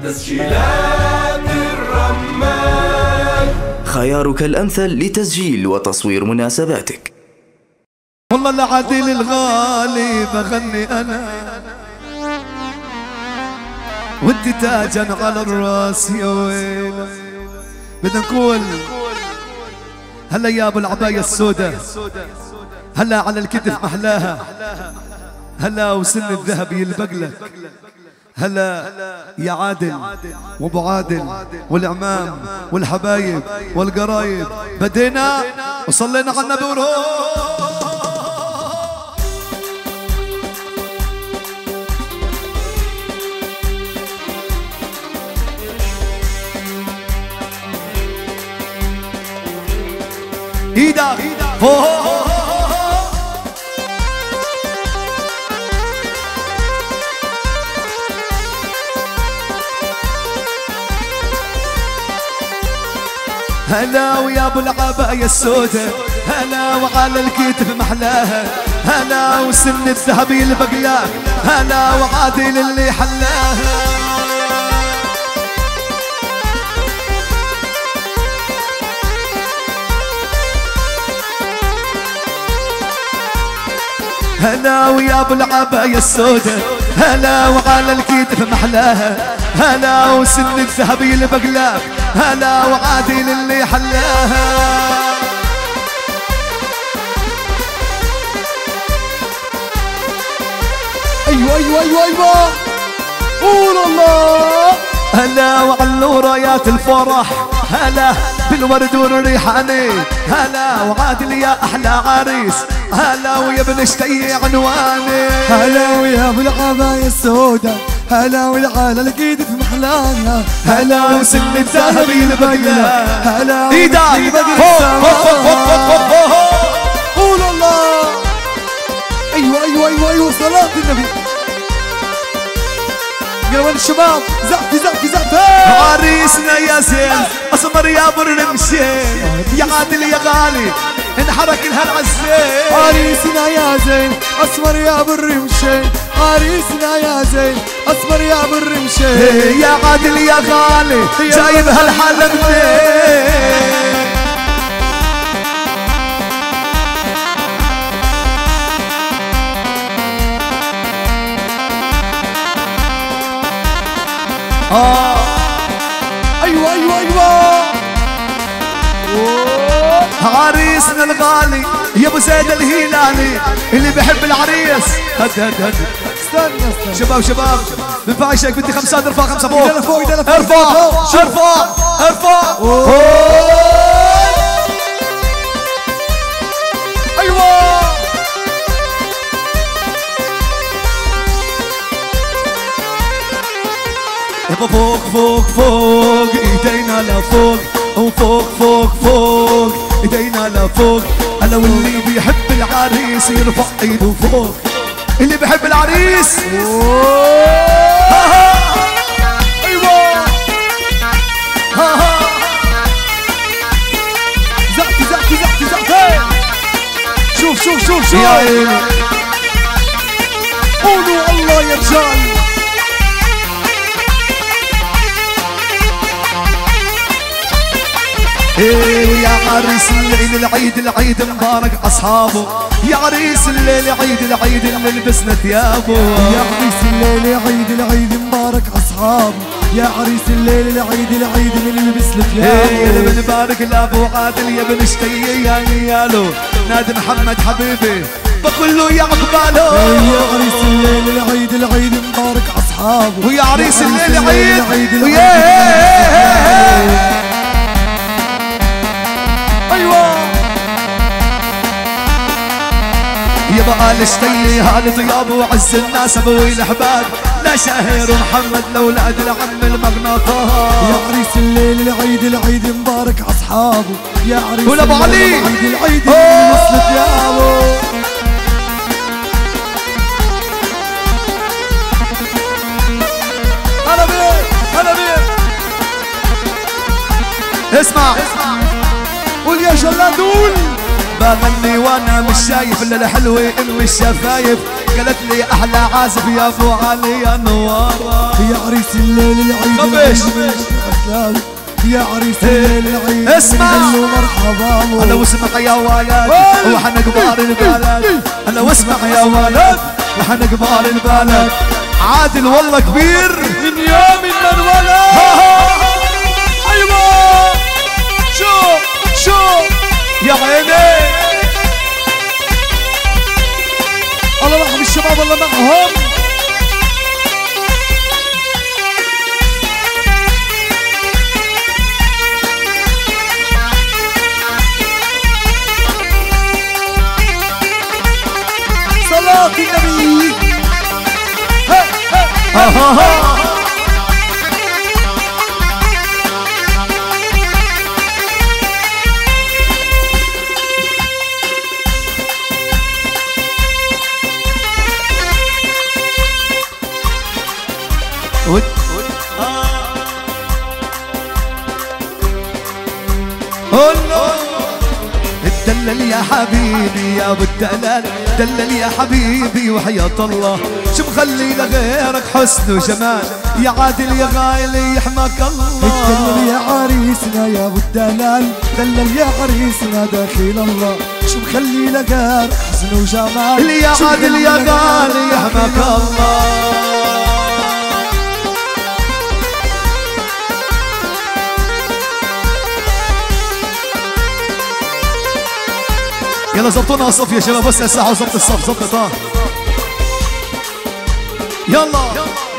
تسجيلات الرمان، خيارك الأمثل لتسجيل وتصوير مناسباتك. والله العدل الغالي بغني أنا وانت تاجا على الراس يا ويلي. بدنا نقول هلا يا ابو العباية السوداء، هلا على الكتف محلاها، هلا وسن الذهب يلبق لك، هلا يا عادل وابو عادل والعمام والحبايب والقرايب. بدينا وصلينا على النبي وروح. ايدك فوق هلا ويا ابو العباية السوداء، هلا وعلى الكتف محلاها، هلا وسن الذهب يلبق لك، هلا وعادل اللي حلاها. هلا ويا ابو العباية السوداء، هلا وعلى الكتف محلاها، هلا وسن الذهب يلبق لك، هلا وعادل اللي حلاها. ايوه ايوه ايوه ايوه قول الله. هلا وعلو رايات الفرح، هلا بالورد والريحاني، هلا وعادل يا احلى عريس، هلا ويا ابن شتي عنواني. هلا ويا ابو العباية السوداء، هلا وعلى الكتف محلاها، هلا وسن الذهب يلبق لها، هلا ايدك فوق فوق فوق فوق فوق. قول الله. ايوه ايوه ايوه ايوه صلاة النبي. يا ولد الشباب زقفي زقفي زقفي. عريسنا يا زين اسمر يا ابو الرمشين، يا عادل يا غالي انحرك الهالعزين. عريسنا يا زين اسمر يا ابو الرمشين، عريسنا يا زين اسمر يا ابو الرمشين. يا عادل يا غالي جايب هالحالة منين؟ ايوه ايوه ايوه عريسنا الغالي يا ابو زيد الهلالي اللي بحب العريس. هد هد هد استنى استنى شباب شباب بنفعشك بدي خمسات. ارفع خمسة فوق، ايدنا فوق ايدنا فوق، ارفع ارفع ارفع. ايوه يابا فوق فوق فوق ايدينا لفوق، وفوق فوق فوق ايدينا لفوق. انا واللي بيحب العريس يرفع ايده فوق، اللي بيحب العريس. ايوه زقفي زقفي زقفي زقفي. شوف شوف شوف شوف يا عيني قولوا الله يا رجال. ايه يا عريس الليل العيد العيد مبارك اصحابه، يا عريس الليل عيد العيد اللي لبسنا ثيابه. يا عريس الليل عيد العيد مبارك اصحابه، يا عريس الليل العيد العيد اللي لبس ثيابه. ايه يا بنبارك لابو عادل يا بن شتي يا نيالو، نادي محمد حبيبي بقول له يا عقباله. يا عريس الليل العيد العيد مبارك اصحابه، ويا عريس الليل عيد ايوه يا بقى الشتي هالي طياب وعز الناس ابوي الاحباب، لا شاهر ومحمد لاولاد العم المقناطات. يا عريس الليل العيد العيد مبارك اصحابه، يا عريس ولا ابو علي العيد العيد اللي وصل ثيابه. هلا بيك هلا بيك. اسمع قول يا جلاد قول. بغني وانا مش شايف الا الحلوة ام الشفايف، قالت لي احلى عازف يا ابو علي يا نوارة. يا عريس الليل العيد يا عريس الليل العيد اسمع مرحبا انا واسمع يا ولد وحنا كبار البلد انا واسمع يا ولد وحنا كبار البلد عادل والله كبير من يوم المنولد ايوه شو يا عيني الله معهم الشباب الله معهم صلاة النبي دلل يا حبيبي يا ابو الدلال دلل يا حبيبي وحياة الله شو مخلي لغيرك حسن وجمال يا عادل يا غايلي يحماك الله دلل يا عريسنا يا ابو الدلال دلل يا عريسنا داخل الله شو مخلي لغيرك حسن وجمال يا عادل يا غالي يحماك الله يلا زبطونا الصف يا شباب بس الساحه وزبط الصف زبط يلا